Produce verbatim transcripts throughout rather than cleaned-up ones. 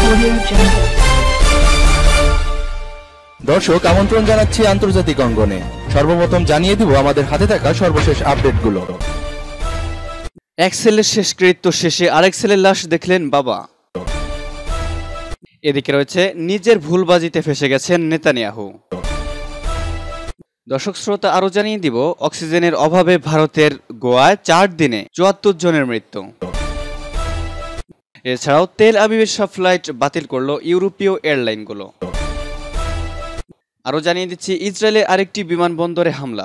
দর্শক আমন্ত্রণ জানাচ্ছি আন্তর্জাতিক অঙ্গনে। সর্বপ্রথম জানিয়ে দিব আমাদের হাতে থাকা সর্বশেষ আপডেটগুলো। এক ছেলের শেষকৃত্য শেষে আরেক ছেলের লাশ দেখলেন বাবা। এদিকে রয়েছে নিজের ভুলবাজিতে ফেসে গেছেন নেতানিয়াহু। দর্শক শ্রোতা আরো জানিয়ে দিব অক্সিজেনের অভাবে ভারতের গোয়ায় চার দিনে চুয়াত্তর জনের মৃত্যু। এছাড়াও তেল আবিবের সব ফ্লাইট বাতিল করলো ইউরোপীয় এয়ারলাইনগুলো। আরো জানিয়ে দিচ্ছি ইসরায়েলের আরেকটি বিমানবন্দরে হামলা।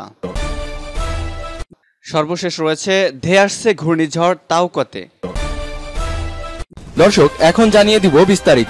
সর্বশেষ রয়েছে ধেয়ে আসছে ঘূর্ণিঝড় তাওকতে। দর্শক এখন জানিয়ে দিব বিস্তারিত।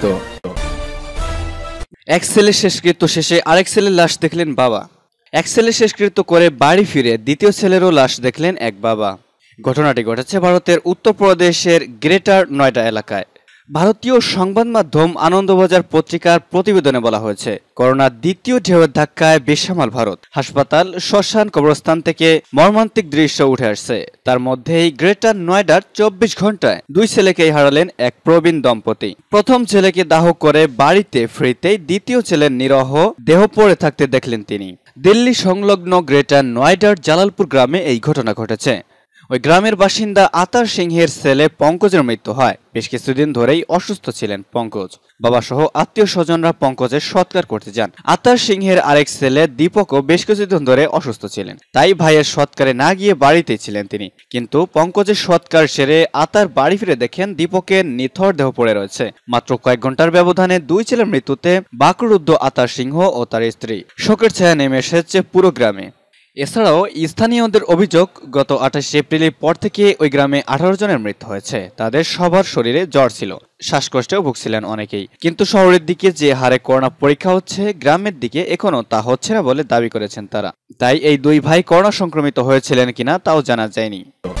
এক ছেলের শেষকৃত্য শেষে আরেক ছেলের লাশ দেখলেন বাবা। এক ছেলের শেষকৃত্য করে বাড়ি ফিরে দ্বিতীয় ছেলেরও লাশ দেখলেন এক বাবা। ঘটনাটি ঘটেছে ভারতের উত্তরপ্রদেশের গ্রেটার নয়ডা এলাকায়। ভারতীয় সংবাদ মাধ্যম আনন্দবাজার পত্রিকার প্রতিবেদনে বলা হয়েছে, করোনার দ্বিতীয় ঢেউয়ের ধাক্কায় বেসামাল ভারত। হাসপাতাল, শ্মশান, কবরস্থান থেকে মর্মান্তিক দৃশ্য উঠে আসছে। তার মধ্যেই গ্রেটার নয়ডার চব্বিশ ঘন্টায় দুই ছেলেকেই হারালেন এক প্রবীণ দম্পতি। প্রথম ছেলেকে দাহ করে বাড়িতে ফিরতেই দ্বিতীয় ছেলের নিরহ দেহ পড়ে থাকতে দেখলেন তিনি। দিল্লি সংলগ্ন গ্রেটার নয়ডার জালালপুর গ্রামে এই ঘটনা ঘটেছে। ওই গ্রামের বাসিন্দা আতার সিংহের ছেলে পঙ্কজের মৃত্যু হয়। বেশ কিছুদিন ধরেই অসুস্থ ছিলেন পঙ্কজ। বাবা সহ আত্মীয় স্বজনরা পঙ্কজের সৎকার করতে যান। আতার সিংহের আরেক ছেলে দীপকও বেশ কিছুদিন ধরে অসুস্থ ছিলেন, তাই ভাইয়ের সৎকারে না গিয়ে বাড়িতেই ছিলেন তিনি। কিন্তু পঙ্কজের সৎকার সেরে আতার বাড়ি ফিরে দেখেন দীপকের নিথর দেহ পড়ে রয়েছে। মাত্র কয়েক ঘন্টার ব্যবধানে দুই ছেলের মৃত্যুতে বাকরুদ্ধ আতার সিংহ ও তার স্ত্রী। শোকের ছায়া নেমে এসেছে পুরো গ্রামে। এছাড়াও স্থানীয়দের অভিযোগ, গত আঠাশে এপ্রিলের পর থেকে ওই গ্রামে আঠারো জনের মৃত্যু হয়েছে। তাদের সবার শরীরে জ্বর ছিল, শ্বাসকষ্টেও ভুগছিলেন অনেকেই। কিন্তু শহরের দিকে যে হারে করোনা পরীক্ষা হচ্ছে, গ্রামের দিকে এখনো তা হচ্ছে না বলে দাবি করেছেন তারা। তাই এই দুই ভাই করোনা সংক্রমিত হয়েছিলেন কিনা তাও জানা যায়নি।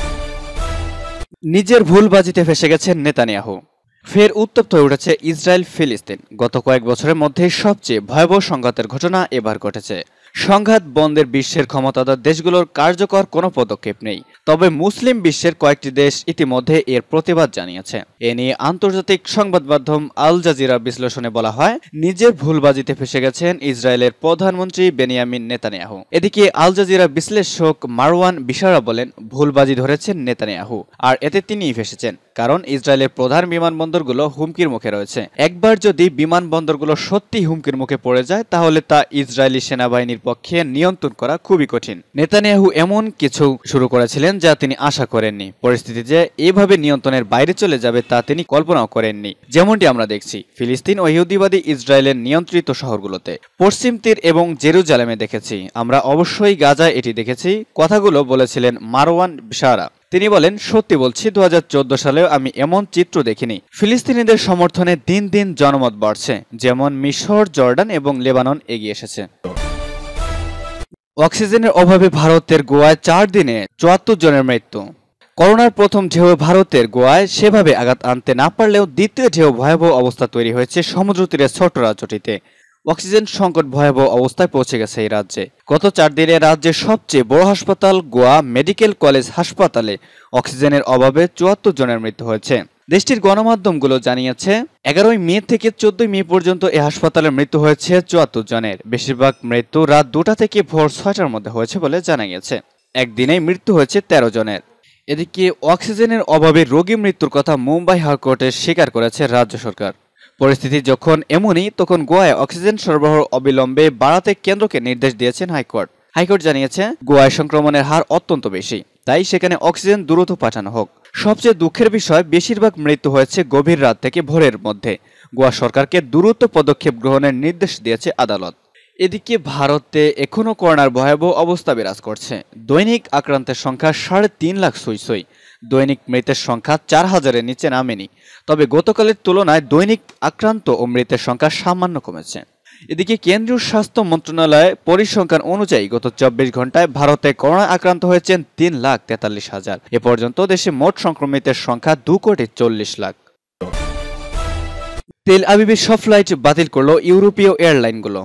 নিজের ভুলবাজিতে ফেসে গেছেন নেতানিয়াহু। ফের উত্তপ্ত হয়ে উঠেছে ইসরায়েল ফিলিস্তিন। গত কয়েক বছরের মধ্যে সবচেয়ে ভয়াবহ সংঘাতের ঘটনা এবার ঘটেছে। সংঘাত বন্ধের বিশ্বের ক্ষমতাধর দেশগুলোর কার্যকর কোনো পদক্ষেপ নেই, তবে মুসলিম বিশ্বের কয়েকটি দেশ ইতিমধ্যে এর প্রতিবাদ জানিয়েছে। এ নিয়ে আন্তর্জাতিক সংবাদ মাধ্যম আল জাজিরা বিশ্লেষণে বলা হয়, নিজের ভুলবাজিতে ফেসে গেছেন ইসরায়েলের প্রধানমন্ত্রী বেনিয়ামিন নেতানিয়াহু। এদিকে আল জাজিরা বিশ্লেষক মারওয়ান বিশারা বলেন, ভুলবাজি ধরেছেন নেতানিয়াহু, আর এতে তিনিই ফেসেছেন। কারণ ইসরায়েলের প্রধান বিমানবন্দরগুলো হুমকির মুখে রয়েছে। একবার যদি বিমানবন্দরগুলো সত্যি হুমকির মুখে পড়ে যায়, তাহলে তা ইসরায়েলি সেনাবাহিনীর পক্ষে নিয়ন্ত্রণ করা খুবই কঠিন। নেতানিয়াহু এমন কিছু শুরু করেছিলেন যা তিনি আশা করেননি। পরিস্থিতি যে এভাবে নিয়ন্ত্রণের বাইরে চলে যাবে তা তিনি কল্পনাও করেননি। যেমনটি আমরা দেখছি ফিলিস্তিন ও ইহুদিবাদী ইসরায়েলের নিয়ন্ত্রিত শহরগুলোতে, পশ্চিম তীর এবং জেরুজালেমে দেখেছি। আমরা অবশ্যই গাজায় এটি দেখেছি। কথাগুলো বলেছিলেন মারওয়ান বিশারা। তিনি বলেন, সত্যি বলছি, দু হাজার চোদ্দ সালেও আমি এমন চিত্র দেখিনি। ফিলিস্তিনিদের সমর্থনে দিন দিন জনমত বাড়ছে, যেমন মিশর, জর্ডান এবং লেবানন এগিয়ে এসেছে। অক্সিজেনের অভাবে ভারতের গোয়ায় চার দিনে চুয়াত্তর জনের মৃত্যু। করোনার প্রথম ঢেউ ভারতের গোয়ায় সেভাবে আঘাত আনতে না পারলেও দ্বিতীয় ঢেউ ভয়াবহ অবস্থা তৈরি হয়েছে সমুদ্র তীরের ছোট্ট রাজ্যটিতে। অক্সিজেন সংকট ভয়াবহ অবস্থায় পৌঁছে গেছে এই রাজ্যে। গত চার দিনে রাজ্যের সবচেয়ে বড় হাসপাতাল গোয়া মেডিকেল কলেজ হাসপাতালে অক্সিজেনের অভাবে চুয়াত্তর জনের মৃত্যু হয়েছে। দেশটির গণমাধ্যমগুলো জানিয়েছে, এগারোই মে থেকে চোদ্দই মে পর্যন্ত এই হাসপাতালে মৃত্যু হয়েছে চুয়াত্তর জনের। বেশিরভাগ মৃত্যু রাত দুটা থেকে ভোর ছয়টার মধ্যে হয়েছে বলে জানা গেছে। একদিনেই মৃত্যু হয়েছে তেরো জনের। এদিকে অক্সিজেনের অভাবে রোগী মৃত্যুর কথা মুম্বাই হাইকোর্টে স্বীকার করেছে রাজ্য সরকার। পরিস্থিতি যখন এমনই, তখন গোয়ায় অক্সিজেন সরবরাহ অবিলম্বে বাড়াতে কেন্দ্রকে নির্দেশ দিয়েছেন হাইকোর্ট। হাইকোর্ট জানিয়েছে, গোয়ায় সংক্রমণের হার অত্যন্ত বেশি, তাই সেখানে অক্সিজেন দ্রুত পাঠানো হোক। সবচেয়ে দুঃখের বিষয়, বেশিরভাগ মৃত্যু হয়েছে গভীর রাত থেকে ভোরের মধ্যে। গোয়া সরকারকে দ্রুত পদক্ষেপ গ্রহণের নির্দেশ দিয়েছে আদালত। এদিকে ভারতে এখনও করোনার ভয়াবহ অবস্থা বিরাজ করছে। দৈনিক আক্রান্তের সংখ্যা সাড়ে তিন লাখ ছুঁই ছুঁই। দৈনিক মৃতের সংখ্যা চার হাজারের নিচে নামেনি। তবে গতকালের তুলনায় দৈনিক আক্রান্ত ও মৃতের সংখ্যা সামান্য কমেছে। এদিকে কেন্দ্রীয় স্বাস্থ্য মন্ত্রণালয় পরিসংখ্যান অনুযায়ী গত চব্বিশ ঘন্টায় ভারতে করোনা আক্রান্ত হয়েছেন তিন লাখ তেতাল্লিশ হাজার। এ পর্যন্ত দেশে মোট সংক্রমিতের সংখ্যা দু কোটি চল্লিশ লাখ। তেল আবিবের সব ফ্লাইট বাতিল করল ইউরোপীয় এয়ারলাইনগুলো।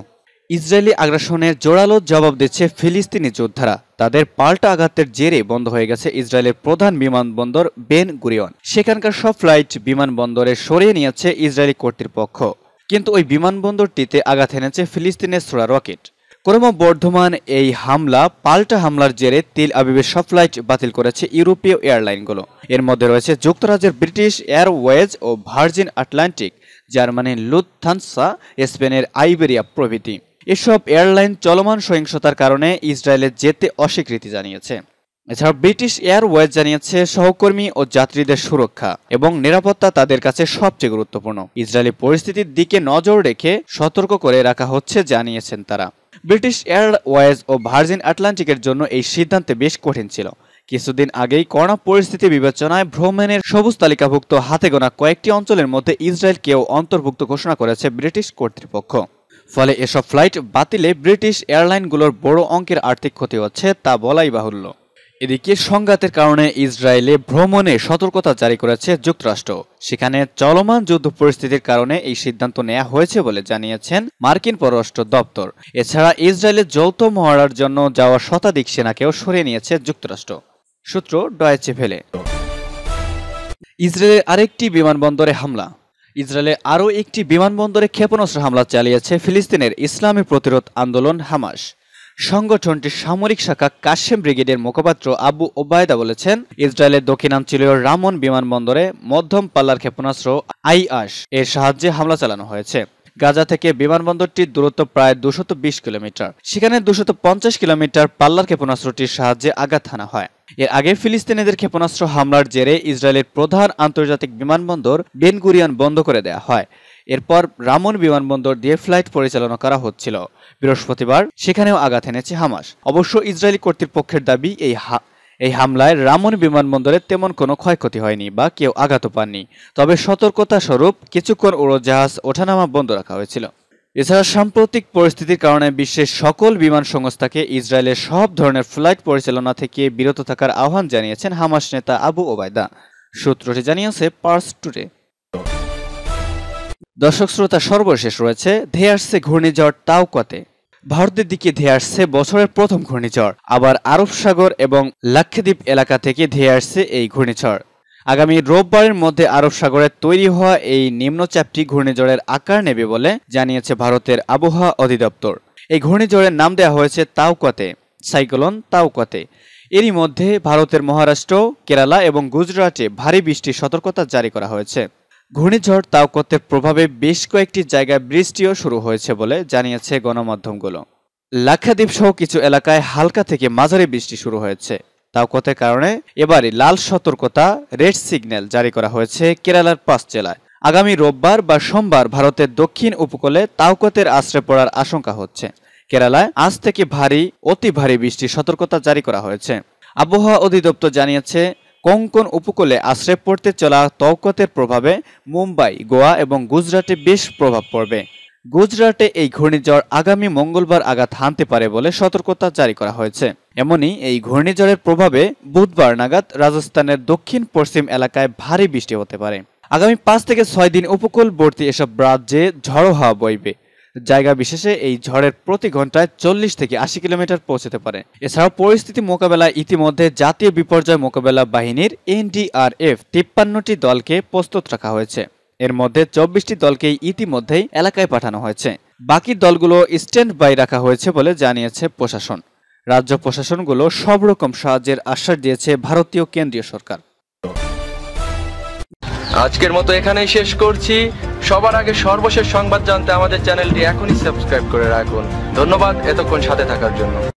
ইসরায়েলি আগ্রাসনের জোরালো জবাব দিচ্ছে ফিলিস্তিনি যোদ্ধারা। তাদের পাল্টা আঘাতের জেরে বন্ধ হয়ে গেছে ইসরায়েলের প্রধান বিমানবন্দর বেন গুরিয়ন। সেখানকার সব ফ্লাইট বিমানবন্দরে সরিয়ে নিয়েছে ইসরায়েলি কর্তৃপক্ষ, কিন্তু ওই বিমানবন্দরটিতে আঘাত এনেছে ফিলিস্তিনের ছোড়া রকেট। ক্রমবর্ধমান এই হামলা পাল্টা হামলার জেরে তেল আবিবের সব ফ্লাইট বাতিল করেছে ইউরোপীয় এয়ারলাইনগুলো। এর মধ্যে রয়েছে যুক্তরাজ্যের ব্রিটিশ এয়ারওয়েজ ও ভার্জিন আটলান্টিক, জার্মানির লুফথানসা, স্পেনের আইবেরিয়া প্রভৃতি। এসব এয়ারলাইন চলমান সহিংসতার কারণে ইসরায়েলে যেতে অস্বীকৃতি জানিয়েছে। এছাড়া ব্রিটিশ এয়ারওয়েজ জানিয়েছে সহকর্মী ও যাত্রীদের সুরক্ষা এবং নিরাপত্তা তাদের কাছে সবচেয়ে গুরুত্বপূর্ণ। ইসরায়েলি পরিস্থিতির দিকে নজর রেখে সতর্ক করে রাখা হচ্ছে জানিয়েছেন তারা। ব্রিটিশ এয়ারওয়েজ ও ভার্জিন আটলান্টিকের জন্য এই সিদ্ধান্তে বেশ কঠিন ছিল। কিছুদিন আগেই করোনা পরিস্থিতি বিবেচনায় ভ্রমণের সবুজ তালিকাভুক্ত হাতে গোনা কয়েকটি অঞ্চলের মধ্যে ইসরায়েলকেও অন্তর্ভুক্ত ঘোষণা করেছে ব্রিটিশ কর্তৃপক্ষ। ফলে এসব ফ্লাইট বাতিলে ব্রিটিশ এয়ারলাইনগুলোর বড় অঙ্কের আর্থিক ক্ষতি হচ্ছে তা বলাই বাহুল্য। এদিকে সংঘাতের কারণে ইসরায়েলে ভ্রমণে সতর্কতা জারি করেছে যুক্তরাষ্ট্র। সেখানে চলমান যুদ্ধ পরিস্থিতির কারণে এই সিদ্ধান্ত নেওয়া হয়েছে বলে জানিয়েছেন মার্কিন পররাষ্ট্র দপ্তর। এছাড়া ইসরায়েলের যৌথ মহড়ার জন্য যাওয়া শতাধিক সেনাকেও সরিয়ে নিয়েছে যুক্তরাষ্ট্র। সূত্র ডয়েচে ভেলে। ইসরায়েলের আরেকটি বিমানবন্দরে হামলা। ইসরায়েলে আরও একটি বিমানবন্দরে ক্ষেপণাস্ত্র হামলা চালিয়েছে ফিলিস্তিনের ইসলামী প্রতিরোধ আন্দোলন হামাস। সংগঠনটির সামরিক শাখা কাশেম ব্রিগেডের মুখপাত্র আবু ওবায়দা বলেছেন, ইসরায়েলের দক্ষিণাঞ্চলীয় রামন বিমানবন্দরে মধ্যম পাল্লার ক্ষেপণাস্ত্র আইআস এর সাহায্যে হামলা চালানো হয়েছে। গাজা থেকে বিমানবন্দরটির দূরত্ব প্রায় দুশত বিশ কিলোমিটার। সেখানে দুশত পঞ্চাশ কিলোমিটার পাল্লার ক্ষেপণাস্ত্রটির সাহায্যে আঘাত হানা হয়। এর আগে ফিলিস্তিনিদের ক্ষেপণাস্ত্র হামলার জেরে ইসরায়েলের প্রধান আন্তর্জাতিক বিমানবন্দর বেন গুরিয়ন বন্ধ করে দেওয়া হয়। এরপর রামন বিমানবন্দর দিয়ে ফ্লাইট পরিচালনা করা হচ্ছিল। বৃহস্পতিবার সেখানেও আঘাত এনেছে হামাস। অবশ্য ইসরায়েলি কর্তৃপক্ষের দাবি, এই এই হামলায় রামন বিমানবন্দরে তেমন কোনো ক্ষয়ক্ষতি হয়নি বা কেউ আঘাতও পাননি। তবে সতর্কতা স্বরূপ কিছুক্ষণ উড়োজাহাজ ওঠানামা বন্ধ রাখা হয়েছিল। এছাড়া সাম্প্রতিক পরিস্থিতির কারণে বিশ্বের সকল বিমান সংস্থাকে ইসরায়েলের সব ধরনের ফ্লাইট পরিচালনা থেকে বিরত থাকার আহ্বান জানিয়েছেন হামাস নেতা আবু ওবায়দা। সূত্রটি জানিয়েছে পার্স টুডে। দর্শক শ্রোতা, সর্বশেষ রয়েছে ধেয়ে আসছে ঘূর্ণিঝড় তাওকতে। ভারতের দিকে ধেয়ে আসছে বছরের প্রথম ঘূর্ণিঝড়। আবার আরব সাগর এবং লাক্ষাদ্বীপ এলাকা থেকে ধেয়ে আসছে এই ঘূর্ণিঝড়। আগামী রোববারের মধ্যে আরব সাগরে তৈরি হওয়া এই নিম্নচাপটি ঘূর্ণিঝড়ের আকার নেবে বলে জানিয়েছে ভারতের আবহাওয়া অধিদপ্তর। এই ঘূর্ণিঝড়ের নাম দেওয়া হয়েছে তাওকতে, সাইক্লোন তাওকতে। এরই মধ্যে ভারতের মহারাষ্ট্র, কেরালা এবং গুজরাটে ভারী বৃষ্টির সতর্কতা জারি করা হয়েছে। ঘূর্ণিঝড় তাওকতের প্রভাবে বেশ কয়েকটি জায়গায় বৃষ্টিও শুরু হয়েছে বলে জানিয়েছে গণমাধ্যমগুলো। লাক্ষাদ্বীপ সহ কিছু এলাকায় হালকা থেকে মাঝারি বৃষ্টি শুরু হয়েছে। তাওকতের কারণে এবারে লাল সতর্কতা, রেড সিগন্যাল জারি করা হয়েছে কেরালার পাঁচ জেলায়। আগামী রোববার বা সোমবার ভারতের দক্ষিণ উপকূলে তাওকতের আশ্রয় পড়ার আশঙ্কা হচ্ছে। কেরালায় আজ থেকে ভারী, অতি ভারী বৃষ্টির সতর্কতা জারি করা হয়েছে। আবহাওয়া অধিদপ্তর জানিয়েছে, কোঙ্কণ উপকূলে আশ্রয় পড়তে চলা তাওকতের প্রভাবে মুম্বাই, গোয়া এবং গুজরাটে বেশ প্রভাব পড়বে। গুজরাটে এই ঘূর্ণিঝড় আগামী মঙ্গলবার আঘাত হানতে পারে বলে সতর্কতা জারি করা হয়েছে। এমনই এই ঘূর্ণিঝড়ের প্রভাবে বুধবার নাগাদ রাজস্থানের দক্ষিণ পশ্চিম এলাকায় ভারী বৃষ্টি হতে পারে। আগামী পাঁচ থেকে ছয় দিন উপকূলবর্তী এসব রাজ্যে ঝড়ো হাওয়া বইবে। জায়গা বিশেষে এই ঝড়ের প্রতি ঘন্টায় চল্লিশ থেকে আশি কিলোমিটার পৌঁছতে পারে। এছাড়াও পরিস্থিতি মোকাবেলায় ইতিমধ্যে জাতীয় বিপর্যয় মোকাবেলা বাহিনীর এনডিআরএফ তিপ্পান্নটি দলকে প্রস্তুত রাখা হয়েছে। এর মধ্যে চব্বিশটি দলকেই ইতিমধ্যেই এলাকায় পাঠানো হয়েছে। বাকি দলগুলো স্ট্যান্ড বাই রাখা হয়েছে বলে জানিয়েছে প্রশাসন। রাজ্য প্রশাসনগুলো সব রকম সাহায্যের আশ্বাস দিয়েছে ভারতীয় কেন্দ্রীয় সরকার। আজকের মতো এখানেই শেষ করছি। সবার আগে সর্বশেষ সংবাদ জানতে আমাদের চ্যানেলটি এখনই সাবস্ক্রাইব করে রাখুন। ধন্যবাদ এতক্ষণ সাথে থাকার জন্য।